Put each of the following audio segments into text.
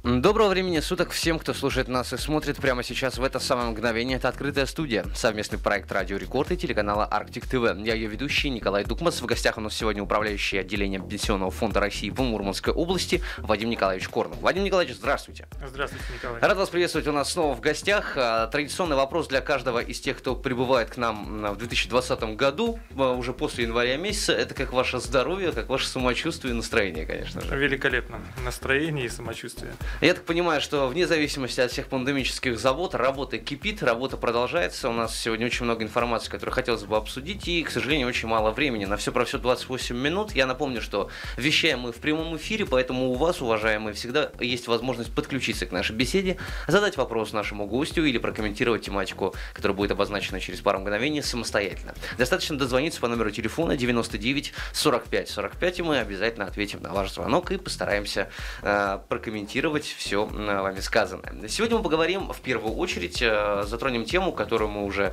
Доброго времени суток всем, кто слушает нас и смотрит прямо сейчас в это самое мгновение. Это «Открытая студия», совместный проект «Радио Рекорд» и телеканала «Арктик ТВ». Я ее ведущий Николай Дукмас. В гостях у нас сегодня управляющий отделением Пенсионного фонда России по Мурманской области Вадим Николаевич Корнов. Вадим Николаевич, здравствуйте. Здравствуйте, Николай. Рад вас приветствовать у нас снова в гостях. Традиционный вопрос для каждого из тех, кто прибывает к нам в 2020 году, уже после января месяца. Это как ваше здоровье, как ваше самочувствие и настроение, конечно же. Великолепно. Настроение и самочувствие. Я так понимаю, что вне зависимости от всех пандемических забот, работа кипит, работа продолжается. У нас сегодня очень много информации, которую хотелось бы обсудить, и, к сожалению, очень мало времени. На все про все 28 минут. Я напомню, что вещаем мы в прямом эфире, поэтому у вас, уважаемые, всегда есть возможность подключиться к нашей беседе, задать вопрос нашему гостю или прокомментировать тематику, которая будет обозначена через пару мгновений самостоятельно. Достаточно дозвониться по номеру телефона 99 45 45, и мы обязательно ответим на ваш звонок и постараемся прокомментировать все вами сказанное. Сегодня мы поговорим в первую очередь, затронем тему, которую мы уже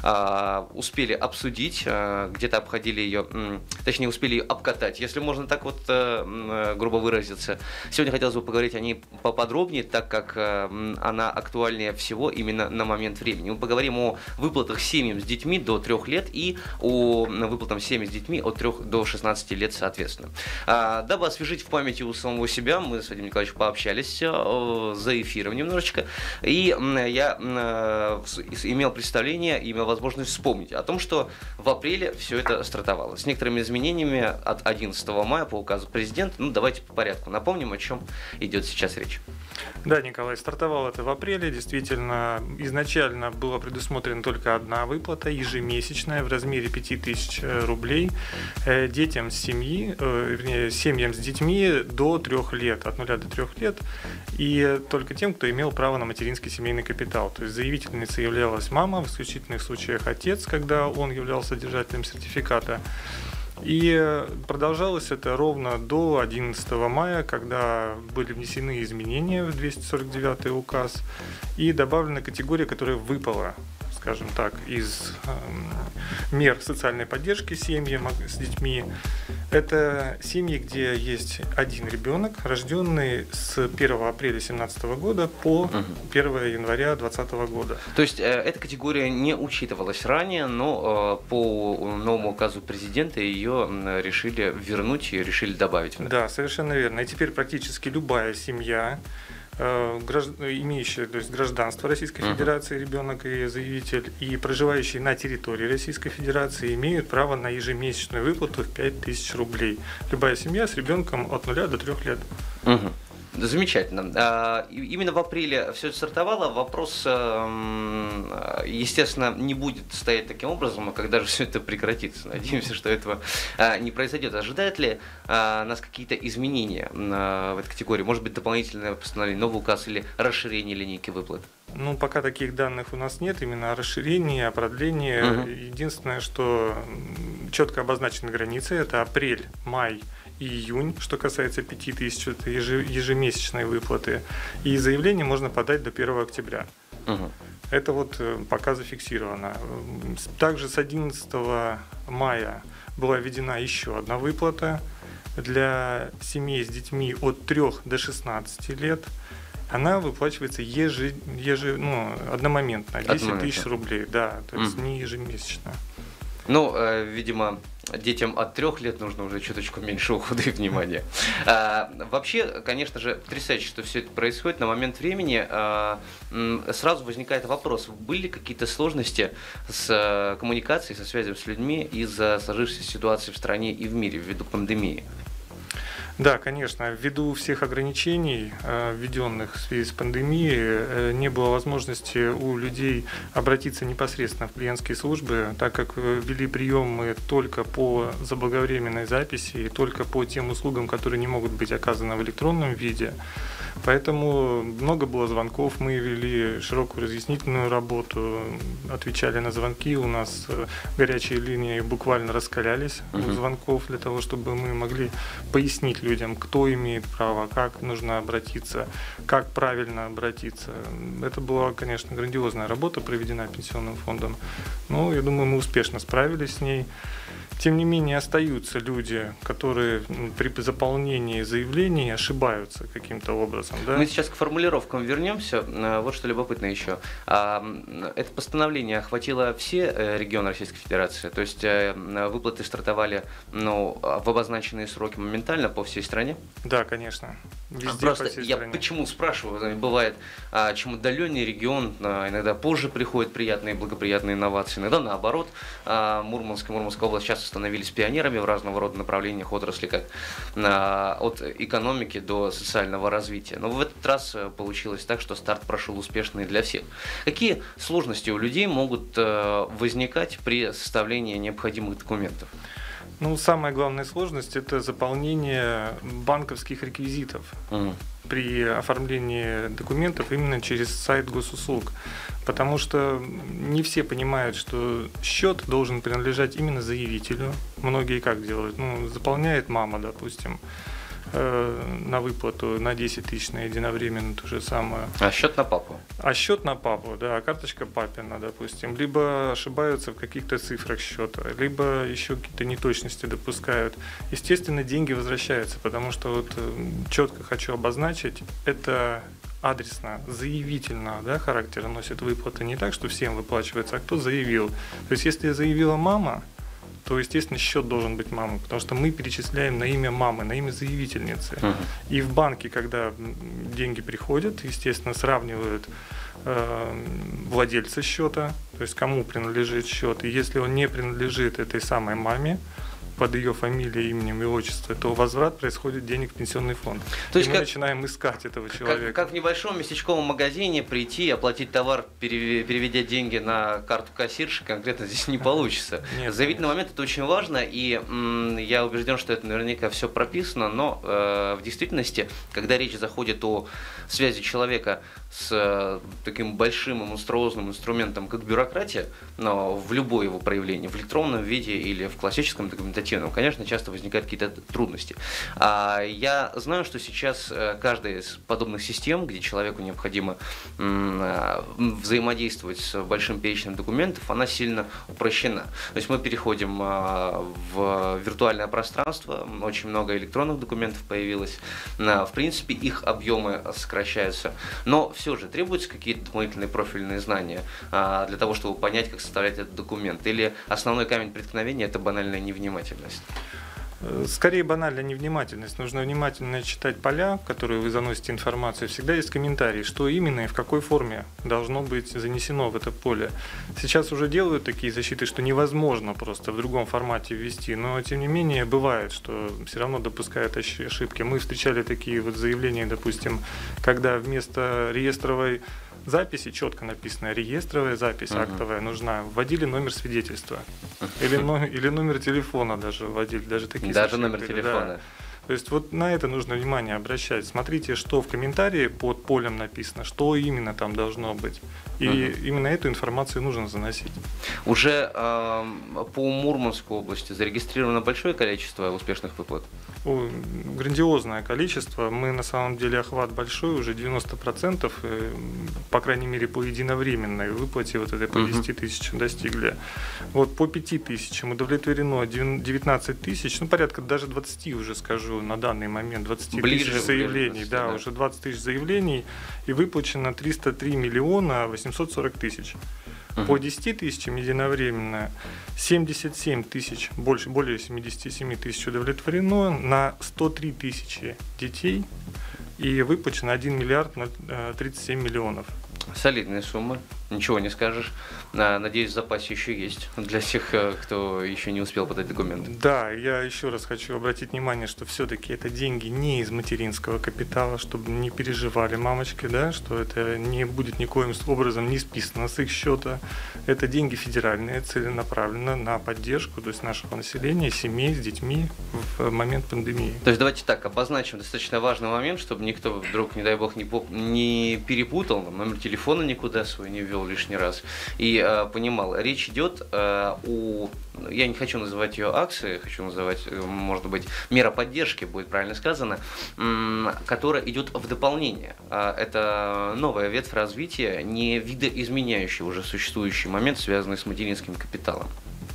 успели обсудить, где-то обходили ее, точнее успели ее обкатать, если можно так вот грубо выразиться. Сегодня хотелось бы поговорить о ней поподробнее, так как она актуальнее всего именно на момент времени. Мы поговорим о выплатах семьям с детьми до 3 лет и о выплатах семьям с детьми от 3 до 16 лет соответственно. Дабы освежить в памяти у самого себя, мы с Вадимом Николаевичем пообщались за эфиром немножечко, и я имел представление, имел возможность вспомнить о том, что в апреле все это стартовало. С некоторыми изменениями от 11 мая по указу президента. Ну, давайте по порядку напомним, о чем идет сейчас речь. Да, Николай, стартовал это в апреле. Действительно, изначально была предусмотрена только одна выплата, ежемесячная, в размере 5000 рублей детям семьи, вернее, семьям с детьми до 3 лет, от 0 до 3 лет, и только тем, кто имел право на материнский семейный капитал. То есть заявительницей являлась мама, в исключительных случаях отец, когда он являлся держателем сертификата. И продолжалось это ровно до 11 мая, когда были внесены изменения в 249 указ и добавлена категория, которая выпала, скажем так, из мер социальной поддержки семьям с детьми. Это семьи, где есть один ребенок, рожденный с 1 апреля 2017 года по 1 января 2020 года. То есть эта категория не учитывалась ранее, но по новому указу президента ее решили вернуть и решили добавить. Да, совершенно верно. И теперь практически любая семья, имеющая, то есть, гражданство Российской Федерации, ребенок и заявитель, и проживающие на территории Российской Федерации, имеют право на ежемесячную выплату в 5000 рублей. Любая семья с ребенком от 0 до 3 лет. Замечательно. Именно в апреле все это стартовало. Вопрос, естественно, не будет стоять таким образом, а когда же все это прекратится. Надеемся, что этого не произойдет. Ожидают ли нас какие-то изменения в этой категории? Может быть, дополнительное постановление, новый указ или расширение линейки выплат? Ну, пока таких данных у нас нет, именно о расширении, о продлении. Единственное, что четко обозначены границы, это апрель, май и июнь, что касается 5000, это ежемесячные выплаты. И заявление можно подать до 1 октября. Это вот пока зафиксировано. Также с 11 мая была введена еще одна выплата для семей с детьми от 3 до 16 лет. Она выплачивается одномоментно, 10 тысяч рублей, да, то есть не ежемесячно. Ну, видимо, детям от 3 лет нужно уже чуточку меньше ухода и внимания. Вообще, конечно же, потрясающе, что все это происходит. На момент времени сразу возникает вопрос, были ли какие-то сложности с коммуникацией, со связью с людьми из-за сложившейся ситуации в стране и в мире ввиду пандемии? Да, конечно, ввиду всех ограничений, введенных в связи с пандемией, не было возможности у людей обратиться непосредственно в клиентские службы, так как ввели приемы только по заблаговременной записи и только по тем услугам, которые не могут быть оказаны в электронном виде. Поэтому много было звонков, мы вели широкую разъяснительную работу, отвечали на звонки, у нас горячие линии буквально раскалялись у звонков для того, чтобы мы могли пояснить людям, кто имеет право, как нужно обратиться, как правильно обратиться. Это была, конечно, грандиозная работа, проведена Пенсионным фондом, но я думаю, мы успешно справились с ней. Тем не менее, остаются люди, которые при заполнении заявлений ошибаются каким-то образом. Да? Мы сейчас к формулировкам вернемся. Вот что любопытно еще. Это постановление охватило все регионы Российской Федерации? То есть выплаты стартовали в обозначенные сроки моментально по всей стране? Да, конечно. Везде, просто по всей я стране. почему спрашиваю? Бывает, чем удаленнее регион, иногда позже приходят приятные, благоприятные инновации, иногда наоборот. Мурманская область часто становились пионерами в разного рода направлениях отрасли, как от экономики до социального развития. Но в этот раз получилось так, что старт прошел успешно и для всех. Какие сложности у людей могут возникать при составлении необходимых документов? Ну, самая главная сложность – это заполнение банковских реквизитов при оформлении документов именно через сайт госуслуг. Потому что не все понимают, что счет должен принадлежать именно заявителю. Многие как делают? Ну, заполняет мама, допустим, на выплату на 10 тысяч на единовременно то же самое. А счет на папу? А счет на папу, да, а карточка папина, допустим. Либо ошибаются в каких-то цифрах счета, либо еще какие-то неточности допускают. Естественно, деньги возвращаются, потому что вот четко хочу обозначить, это адресно, заявительно, да, характер носит выплата. Не так, что всем выплачивается, а кто заявил. То есть, если заявила мама, то, естественно, счет должен быть мамы, потому что мы перечисляем на имя мамы, на имя заявительницы. И в банке, когда деньги приходят, естественно, сравнивают владельца счета, то есть кому принадлежит счет. И если он не принадлежит этой самой маме, под ее фамилией, именем и отчеством, то возврат происходит денег в пенсионный фонд. То есть мы начинаем искать этого человека. Как в небольшом местечковом магазине прийти, оплатить товар, переведя деньги на карту кассирши, конкретно здесь не получится. Заявительный момент – это очень важно, и я убежден, что это наверняка все прописано, но в действительности, когда речь заходит о связи человека с таким большим и монструозным инструментом, как бюрократия, но в любое его проявление, в электронном виде или в классическом документативном, конечно, часто возникают какие-то трудности. Я знаю, что сейчас каждая из подобных систем, где человеку необходимо взаимодействовать с большим перечнем документов, она сильно упрощена. То есть мы переходим в виртуальное пространство, очень много электронных документов появилось, в принципе, их объемы сокращаются, но все же требуются какие-то дополнительные профильные знания для того, чтобы понять, как составлять этот документ? Или основной камень преткновения – это банальная невнимательность? Скорее банальная невнимательность. Нужно внимательно читать поля, в которые вы заносите информацию. Всегда есть комментарии, что именно и в какой форме должно быть занесено в это поле. Сейчас уже делают такие защиты, что невозможно просто в другом формате ввести, но тем не менее бывает, что все равно допускают ошибки. Мы встречали такие вот заявления, допустим, когда вместо реестровой записи, четко написано реестровая запись актовая нужна, вводили номер свидетельства или номер телефона даже вводили, даже такие. Даже номер телефона. Да. То есть вот на это нужно внимание обращать. Смотрите, что в комментарии под полем написано, что именно там должно быть. И именно эту информацию нужно заносить. Уже по Мурманской области зарегистрировано большое количество успешных выплат? Грандиозное количество. Мы на самом деле охват большой, уже 90%, по крайней мере по единовременной выплате вот этой по 10 тысячам достигли. Вот по 5 тысячам удовлетворено 19 тысяч, ну порядка даже 20 уже скажу на данный момент, 20 тысяч заявлений. Да, уже 20 тысяч заявлений и выплачено 303 миллиона 840 тысяч. По 10 тысячам единовременно 77 тысяч, более 77 тысяч удовлетворено на 103 тысячи детей и выплачено 1 миллиард 37 миллионов. Солидная сумма, ничего не скажешь. Надеюсь, в запасе еще есть для тех, кто еще не успел подать документы. Да, я еще раз хочу обратить внимание, что все-таки это деньги не из материнского капитала, чтобы не переживали мамочки, да, что это не будет никоим образом не списано с их счета. Это деньги федеральные, целенаправленно на поддержку, то есть нашего населения, семей с детьми в момент пандемии. То есть давайте так, обозначим достаточно важный момент, чтобы никто вдруг, не дай бог, не перепутал, номер телефона никуда свой не ввел лишний раз. И понимал, речь идет о, я не хочу называть ее акцией, хочу называть, может быть, мера поддержки, будет правильно сказано, которая идет в дополнение. Это новая ветвь развития, не видоизменяющая уже существующий момент, связанный с материнским капиталом.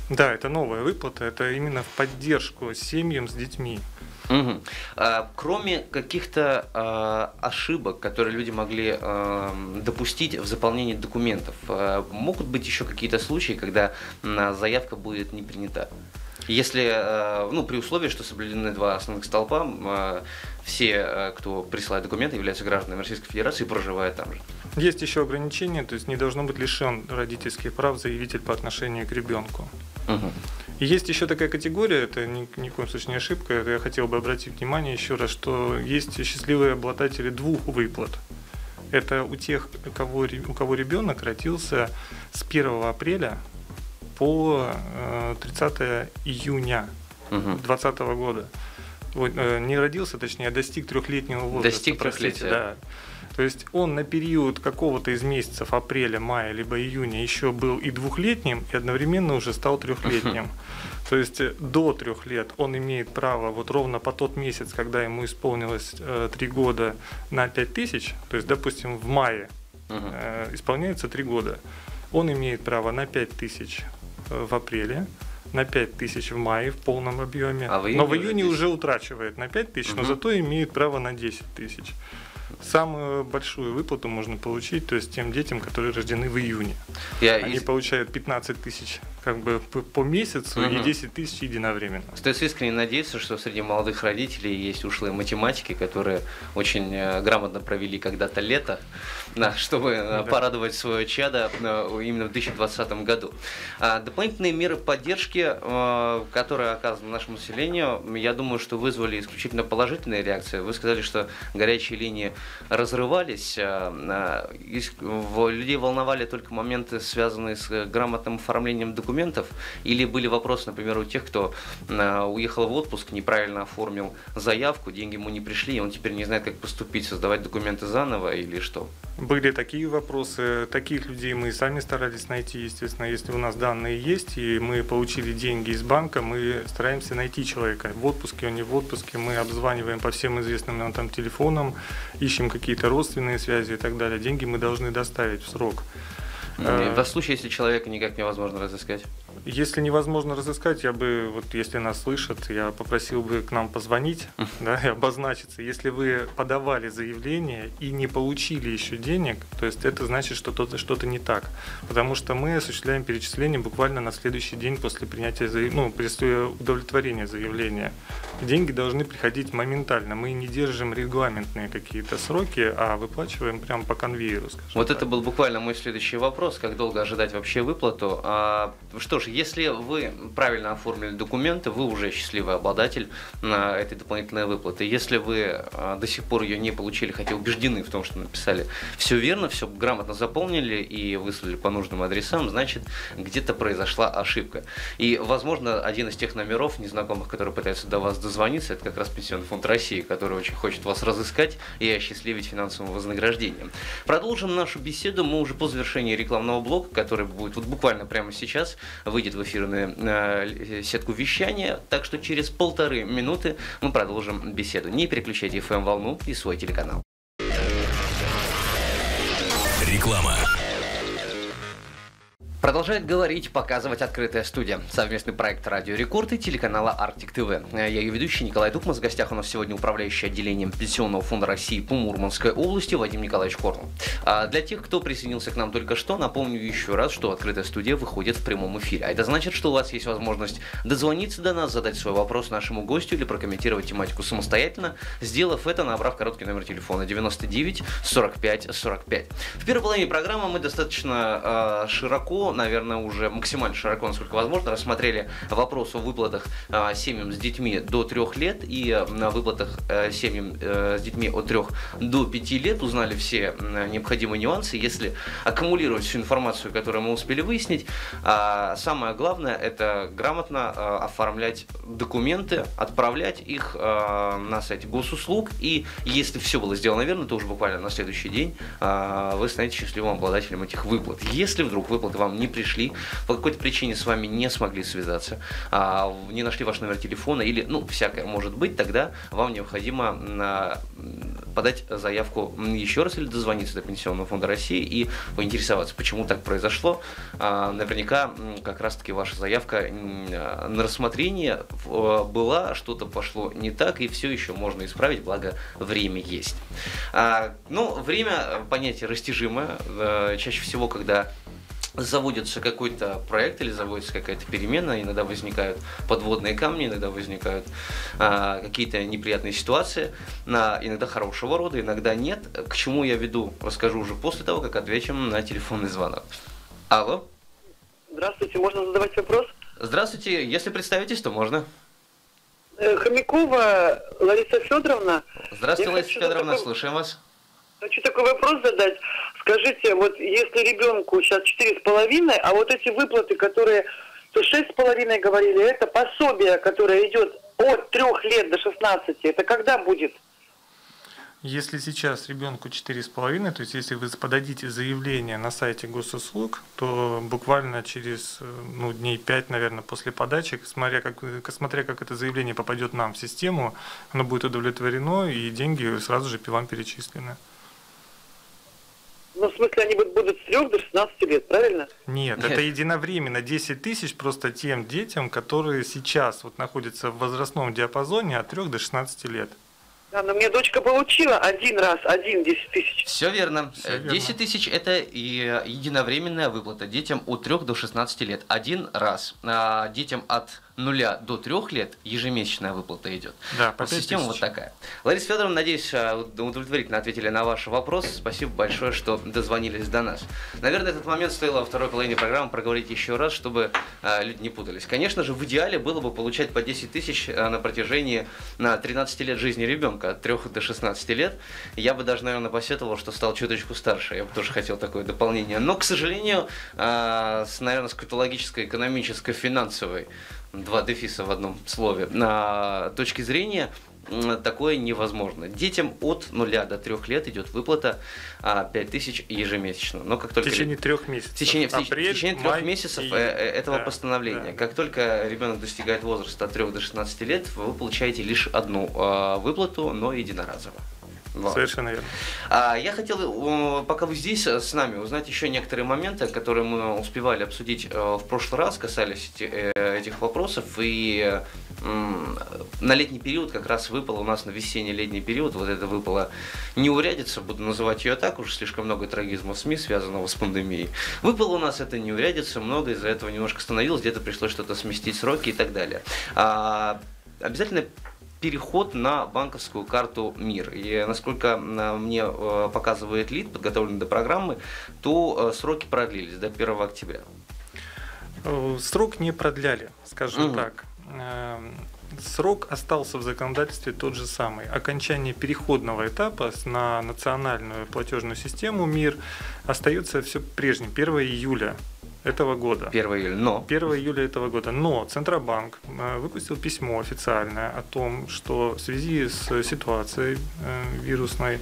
Да, это новая выплата, это именно в поддержку семьям с детьми. Угу. Кроме каких-то ошибок, которые люди могли допустить в заполнении документов, могут быть еще какие-то случаи, когда заявка будет не принята? Если, при условии, что соблюдены два основных столпа, все, кто присылает документы, являются гражданами Российской Федерации и проживают там же. Есть еще ограничения, то есть не должно быть лишен родительских прав заявитель по отношению к ребенку. Угу. И есть еще такая категория, это ни в коем случае не ошибка, это я хотел бы обратить внимание еще раз, что есть счастливые обладатели двух выплат. Это у тех, у кого ребенок родился с 1 апреля по 30 июня 2020 года. Не родился, точнее, а достиг трехлетнего возраста. Достиг трехлетия. Да. То есть он на период какого-то из месяцев апреля, мая, либо июня еще был и двухлетним, и одновременно уже стал трехлетним. То есть до 3 лет он имеет право вот ровно по тот месяц, когда ему исполнилось 3 года, на 5000, то есть, допустим, в мае исполняется 3 года, он имеет право на 5000 в апреле, на 5000 в мае в полном объеме, но в июне уже утрачивает на 5000, но зато имеет право на 10 тысяч. Самую большую выплату можно получить, то есть тем детям, которые рождены в июне. Они получают 15 тысяч как бы по месяцу и 10 тысяч единовременно. Стоит искренне надеяться, что среди молодых родителей есть ушлые математики, которые очень грамотно провели когда-то лето, чтобы порадовать свое чадо именно в 2020 году. Дополнительные меры поддержки, которые оказаны нашему населению, я думаю, что вызвали исключительно положительные реакции. Вы сказали, что горячие линии разрывались, людей волновали только моменты, связанные с грамотным оформлением документов, или были вопросы, например, у тех, кто уехал в отпуск, неправильно оформил заявку, деньги ему не пришли, и он теперь не знает, как поступить, создавать документы заново или что? Были такие вопросы, таких людей мы сами старались найти, естественно, если у нас данные есть, и мы получили деньги из банка, мы стараемся найти человека, в отпуске, он не в отпуске, мы обзваниваем по всем известным нам там телефонам, ищем какие-то родственные связи и так далее, деньги мы должны доставить в срок. В случае, если человека никак невозможно разыскать? Если невозможно разыскать, я бы, вот если нас слышат, я попросил бы к нам позвонить, да, и обозначиться. Если вы подавали заявление и не получили еще денег, то есть это значит, что что-то не так. Потому что мы осуществляем перечисление буквально на следующий день после принятия после удовлетворения заявления. Деньги должны приходить моментально. Мы не держим регламентные какие-то сроки, а выплачиваем прямо по конвейеру, скажем вот так. Это был буквально мой следующий вопрос. Как долго ожидать вообще выплату? Что ж, если вы правильно оформили документы, вы уже счастливый обладатель этой дополнительной выплаты. Если вы до сих пор ее не получили, хотя убеждены в том, что написали все верно, все грамотно заполнили и выслали по нужным адресам, значит, где-то произошла ошибка. И, возможно, один из тех номеров незнакомых, которые пытаются до вас дозвониться, это как раз Пенсионный фонд России, который очень хочет вас разыскать и осчастливить финансовым вознаграждением. Продолжим нашу беседу мы уже по завершении рекламного блока, который будет вот буквально прямо сейчас, выйдет в эфирную сетку вещания, так что через 1,5 минуты мы продолжим беседу. Не переключайте FM-волну и свой телеканал. Реклама. Продолжает говорить, показывать открытая студия. Совместный проект «Радио Рекорд» и телеканала «Арктик ТВ». Я ее ведущий Николай Дукмас. В гостях у нас сегодня управляющий отделением Пенсионного фонда России по Мурманской области Вадим Николаевич Корнул. Для тех, кто присоединился к нам только что, напомню еще раз, что открытая студия выходит в прямом эфире. А это значит, что у вас есть возможность дозвониться до нас, задать свой вопрос нашему гостю или прокомментировать тематику самостоятельно, сделав это, набрав короткий номер телефона 99 45 45. В первой половине программы мы достаточно широко, наверное, уже максимально широко, насколько возможно, рассмотрели вопрос о выплатах семьям с детьми до 3 лет и на выплатах семьям с детьми от 3 до 5 лет, узнали все необходимые нюансы. Если аккумулировать всю информацию, которую мы успели выяснить, самое главное – это грамотно оформлять документы, отправлять их на сайте госуслуг, и если все было сделано верно, то уже буквально на следующий день вы станете счастливым обладателем этих выплат. Если вдруг выплаты вам вам не пришли, по какой-то причине с вами не смогли связаться, не нашли ваш номер телефона или, всякое может быть, тогда вам необходимо подать заявку еще раз или дозвониться до Пенсионного фонда России и поинтересоваться, почему так произошло. Наверняка как раз-таки ваша заявка на рассмотрение была, что-то пошло не так, и все еще можно исправить, благо время есть. Время понятие растяжимое. Чаще всего, когда заводится какой-то проект или заводится какая-то перемена, иногда возникают подводные камни, иногда возникают какие-то неприятные ситуации, иногда хорошего рода, иногда нет. К чему я веду, расскажу уже после того, как отвечим на телефонный звонок. Алло. Здравствуйте, можно задавать вопрос? Здравствуйте, если представитесь, то можно. Хомякова Лариса Федоровна. Здравствуйте, Лариса Федоровна, слушаем вас. Хочу такой вопрос задать. Скажите, вот если ребенку сейчас 4,5, а вот эти выплаты, которые то 6,5 говорили, это пособие, которое идет от 3 лет до 16, это когда будет? Если сейчас ребенку 4,5, то есть если вы подадите заявление на сайте госуслуг, то буквально через дней 5, наверное, после подачи, смотря как это заявление попадет нам в систему, оно будет удовлетворено и деньги сразу же вам перечислены. В смысле, они будут с 3 до 16 лет, правильно? Нет, это единовременно 10 тысяч просто тем детям, которые сейчас находятся в возрастном диапазоне от 3 до 16 лет. Да, но мне дочка получила 10 тысяч. Все верно. 10 тысяч – это единовременная выплата детям от 3 до 16 лет. Один раз. А детям от 0 до 3 лет ежемесячная выплата идет. Да, по 5 система тысяч. Вот такая. Лариса Федоровна, надеюсь, удовлетворительно ответили на ваш вопрос. Спасибо большое, что дозвонились до нас. Наверное, этот момент стоило во второй половине программы проговорить еще раз, чтобы люди не путались. Конечно же, в идеале было бы получать по 10 тысяч на протяжении 13 лет жизни ребенка, от 3 до 16 лет. Я бы даже, наверное, посетовал, что стал чуточку старше. Я бы тоже хотел такое дополнение. Но, к сожалению, наверное, с каталогической, экономической, финансовой, 2 дефиса в одном слове, точки зрения, такое невозможно. Детям от 0 до 3 лет идет выплата 5 тысяч ежемесячно. Но как только в течение 3 месяцев. В течение 3 месяцев этого постановления. Да. Как только ребенок достигает возраста от 3 до 16 лет, вы получаете лишь одну выплату, но единоразово. Вот. Совершенно верно. Я хотел, пока вы здесь с нами, узнать еще некоторые моменты, которые мы успевали обсудить в прошлый раз, касались этих вопросов. И на летний период как раз выпало у нас, на весенне-летний период, вот это выпало неурядица, буду называть ее так, уже слишком много трагизма в СМИ, связанного с пандемией. Выпало у нас это неурядица, много из-за этого немножко остановилось, где-то пришлось что-то сместить сроки и так далее. Обязательно переход на банковскую карту МИР. И насколько мне показывает ЛИД, подготовленный до программы, то сроки продлились до 1 октября. Срок не продляли, скажем так. Срок остался в законодательстве тот же самый. Окончание переходного этапа на национальную платежную систему МИР остается все прежним, 1 июля этого года. 1 июля этого года. Но Центробанк выпустил письмо официальное о том, что в связи с ситуацией вирусной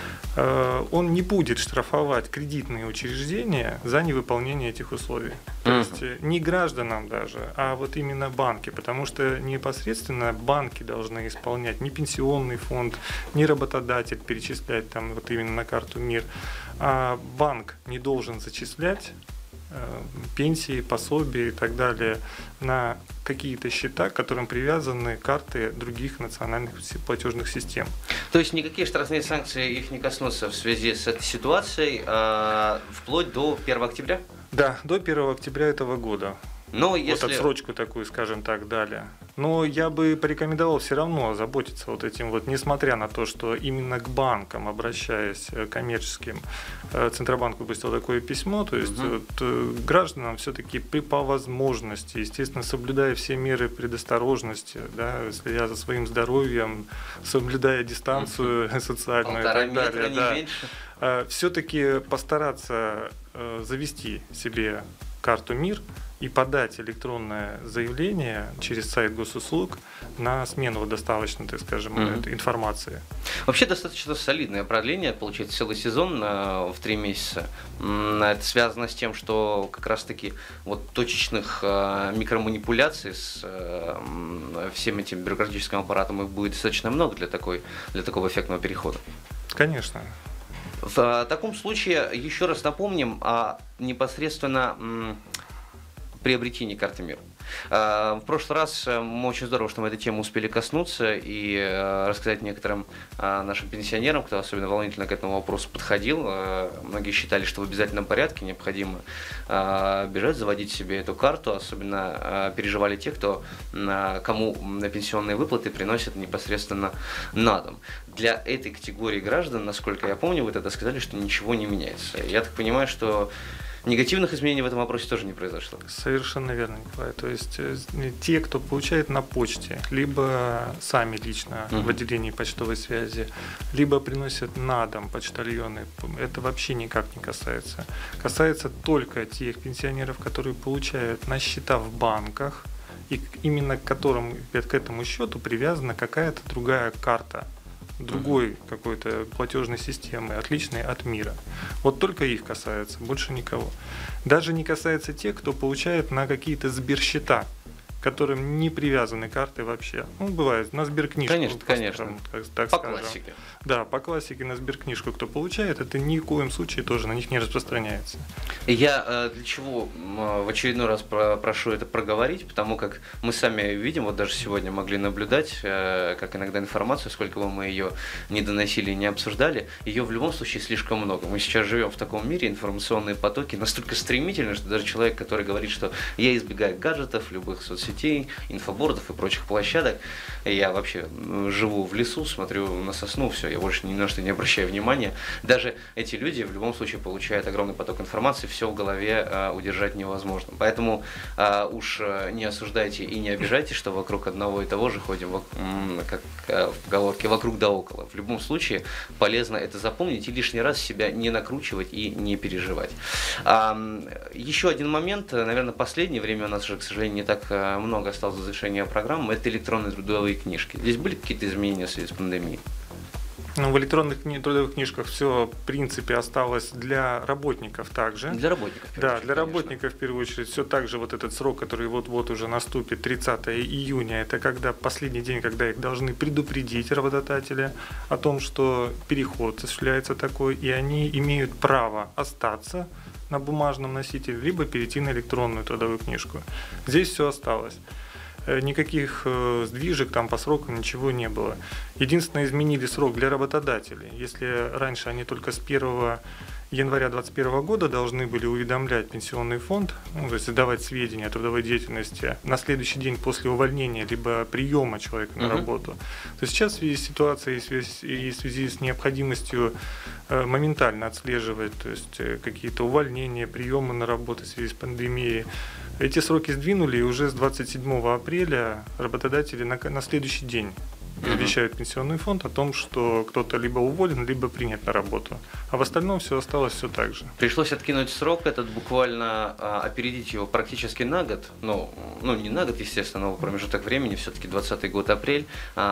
он не будет штрафовать кредитные учреждения за невыполнение этих условий. То есть не гражданам даже, а вот именно банки, потому что непосредственно банки должны исполнять, не пенсионный фонд, не работодатель перечислять там вот именно на карту МИР, а банк не должен зачислять пенсии, пособия и так далее на какие-то счета, к которым привязаны карты других национальных платежных систем. То есть никакие штрафные санкции их не коснутся в связи с этой ситуацией вплоть до 1 октября? Да, до 1 октября этого года. Но если... Вот отсрочку такую, скажем так, дали. Но я бы порекомендовал все равно заботиться вот этим вот, несмотря на то, что именно к банкам, обращаясь коммерческим, Центробанк выпустил такое письмо, то есть вот, гражданам все-таки по возможности, естественно, соблюдая все меры предосторожности, да, следя за своим здоровьем, соблюдая дистанцию социальную и так далее, да, все-таки постараться завести себе карту МИР и подать электронное заявление через сайт госуслуг на смену доставочной, так скажем, этой информации. Вообще достаточно солидное продление, получается целый сезон в 3 месяца. Это связано с тем, что как раз-таки вот точечных микроманипуляций с всем этим бюрократическим аппаратом их будет достаточно много для такого эффектного перехода. Конечно. В таком случае еще раз напомним о непосредственно приобретении карты МИР. В прошлый раз мы очень здорово, что мы эту тему успели коснуться и рассказать некоторым нашим пенсионерам, кто особенно волнительно к этому вопросу подходил. Многие считали, что в обязательном порядке необходимо бежать, заводить себе эту карту. Особенно переживали те, кому пенсионные выплаты приносят непосредственно на дом. Для этой категории граждан, насколько я помню, вы тогда сказали, что ничего не меняется. Я так понимаю, что негативных изменений в этом вопросе тоже не произошло. Совершенно верно, Николай. То есть те, кто получает на почте, либо сами лично в отделении почтовой связи, либо приносят на дом почтальоны, это вообще никак не касается. Касается только тех пенсионеров, которые получают на счета в банках, и именно к этому счету привязана какая-то другая карта, другой какой-то платежной системы, отличной от МИРа. Вот только их касается, больше никого. Даже не касается тех, кто получает на какие-то сберсчета, к которым не привязаны карты вообще. Ну, бывает, на сберкнижку. Конечно. Так по скажем. Классике. Да, по классике на сберкнижку кто получает, это ни в коем случае тоже на них не распространяется. Я для чего в очередной раз прошу это проговорить, потому как мы сами видим, вот даже сегодня могли наблюдать, как иногда информацию, сколько бы мы ее не доносили и не обсуждали, ее в любом случае слишком много. Мы сейчас живем в таком мире, информационные потоки настолько стремительны, что даже человек, который говорит, что я избегаю гаджетов, любых соцсетей, инфобордов и прочих площадок, я вообще живу в лесу, смотрю на сосну, все, я больше ни на что не обращаю внимания. Даже эти люди в любом случае получают огромный поток информации, все в голове удержать невозможно. Поэтому уж не осуждайте и не обижайте, что вокруг одного и того же ходим, как в поговорке, вокруг да около. В любом случае полезно это запомнить и лишний раз себя не накручивать и не переживать. Еще один момент, наверное, последнее время у нас уже, к сожалению, не так много осталось до завершения программы, это электронные трудовые книжки. Здесь были какие-то изменения в связи с пандемией? Ну, в электронных трудовых книжках все, в принципе, осталось для работников также. Для работников, да, для работников, в первую очередь, все так же вот этот срок, который вот-вот уже наступит, 30 июня, это когда последний день, когда их должны предупредить работодатели о том, что переход осуществляется такой, и они имеют право остаться на бумажном носителе, либо перейти на электронную трудовую книжку. Здесь все осталось. Никаких сдвижек там по срокам ничего не было. Единственное, изменили срок для работодателей. Если раньше они только с 1 января 2021 года должны были уведомлять пенсионный фонд, ну, то есть давать сведения о трудовой деятельности на следующий день после увольнения либо приема человека на работу, то сейчас в связи с ситуацией и в связи с необходимостью моментально отслеживать, то есть какие-то увольнения, приемы на работу в связи с пандемией, эти сроки сдвинули, и уже с 27 апреля работодатели на следующий день извещают пенсионный фонд о том, что кто-то либо уволен, либо принят на работу. А в остальном все осталось все так же. Пришлось откинуть срок этот, буквально опередить его практически на год. Ну не на год, естественно, но промежуток времени, все-таки 2020 год, апрель.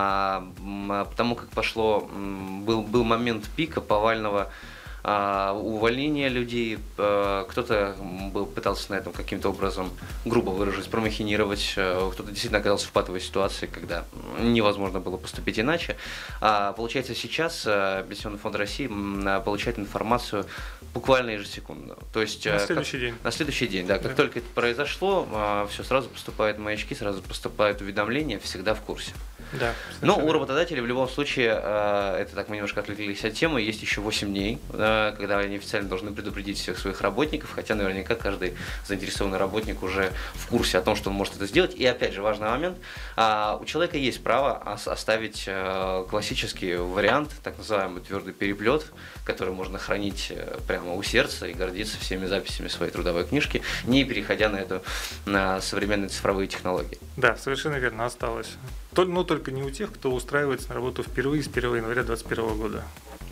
Потому как был момент пика повального увольнения людей, кто-то пытался на этом каким-то образом, грубо выражаясь, промахинировать, кто-то действительно оказался в патовой ситуации, когда невозможно было поступить иначе. Получается, сейчас Пенсионный фонд России получает информацию буквально ежесекундно. То есть на следующий день. На следующий день, да. Как только это произошло, все сразу поступают маячки, сразу поступают уведомления, всегда в курсе. Да, но у работодателей в любом случае, это так мы немножко отвлеклись от темы, есть еще 8 дней, когда они официально должны предупредить всех своих работников, хотя наверняка каждый заинтересованный работник уже в курсе о том, что он может это сделать. И опять же, важный момент, у человека есть право оставить классический вариант, так называемый твердый переплет, который можно хранить прямо у сердца и гордиться всеми записями своей трудовой книжки, не переходя на современные цифровые технологии. Да, совершенно верно, осталось. Но только не у тех, кто устраивается на работу впервые с 1 января 2021 года.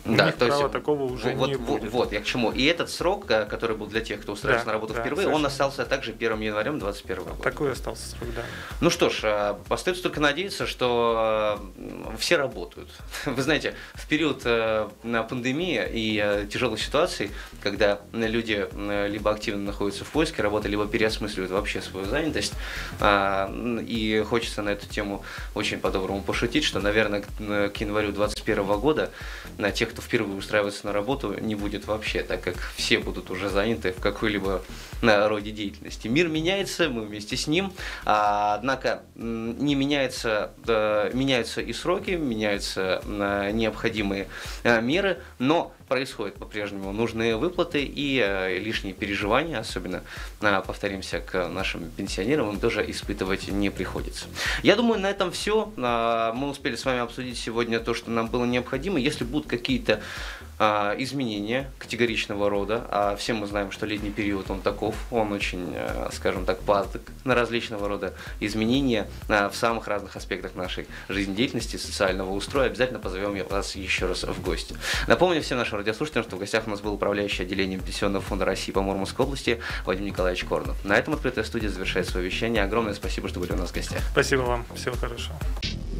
У Да, них то есть права такого уже вот, не будет. Вот, я к чему. И этот срок, который был для тех, кто устраивается на работу впервые, он остался также 1 январем 2021 года. Такой остался срок, да. Ну что ж, остается только надеяться, что все работают. Вы знаете, в период пандемии и тяжелых ситуаций, когда люди либо активно находятся в поиске работы, либо переосмысливают вообще свою занятость, и хочется на эту тему очень по-доброму пошутить, что, наверное, к январю 2021 года тех, кто впервые устраивается на работу, не будет вообще, так как все будут уже заняты в какой-либо роде деятельности. Мир меняется, мы вместе с ним, однако не меняются и сроки, меняются необходимые меры, но происходят по-прежнему нужные выплаты и лишние переживания, особенно, повторимся, к нашим пенсионерам, им тоже испытывать не приходится. Я думаю, на этом все. Мы успели с вами обсудить сегодня то, что нам было необходимо. Если будут какие-то изменения категоричного рода, а все мы знаем, что летний период он таков, он очень, скажем так, падок на различного рода изменения в самых разных аспектах нашей жизнедеятельности, социального устроя, обязательно позовем вас еще раз в гости. Напомню всем нашим радиослушателям, что в гостях у нас был управляющий отделением Пенсионного фонда России по Мурманской области Вадим Николаевич Корнов. На этом открытая студия завершает свое вещание. Огромное спасибо, что были у нас в гостях. Спасибо вам. Всего хорошего.